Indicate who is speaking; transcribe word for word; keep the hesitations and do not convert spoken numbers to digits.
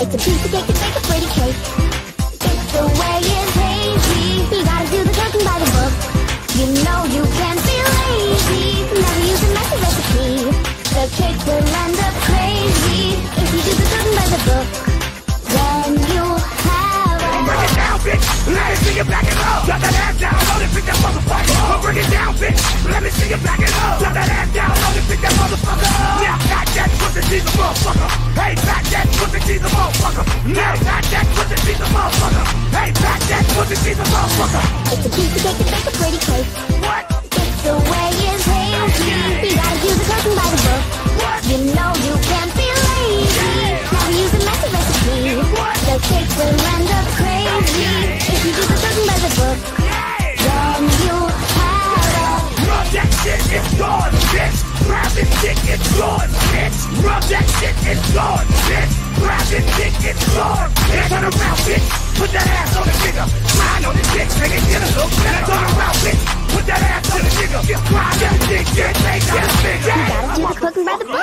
Speaker 1: It's a piece of cake to make a pretty cake. If the way is hazy, you gotta do the cooking by the book. You know you can't be lazy, never use a messy recipe. The cake will end up crazy if you do the cooking by the book. Then you'll have a
Speaker 2: Bring it down, bitch. Let me see you back it up. Drop that ass down, hold it, pick that motherfucker up. Bring it down, bitch. Let me see you back it up. Drop that ass down, hold it, pick that motherfucker up. Now back that pussy, she's a motherfucker. Hey, back that pussy, she's a motherfucker. Now back that pussy, she's a motherfucker. Hey, back that pussy, she's a motherfucker.
Speaker 1: It's a piece of cake to make a pretty cake.
Speaker 2: What?
Speaker 1: If the way is hazy, you gotta do the cooking by the book.
Speaker 2: What?
Speaker 1: You know you can't be lazy, never use a messy recipe. The cake will end up crazy if you do the cooking by the book. Then you'll have a
Speaker 2: Rub that shit, it's gone, bitch. Grab this dick, it's gone, bitch. Rub that shit, it's gone, bitch. Grab this dick, it's gone. Now turn around, bitch. Put that ass on the nigga. Grind on the dick, make it get a little better. Turn around, bitch. Put that ass on the nigga. Grind that dick, get make that bitch.
Speaker 1: you gotta do the cooking by the book.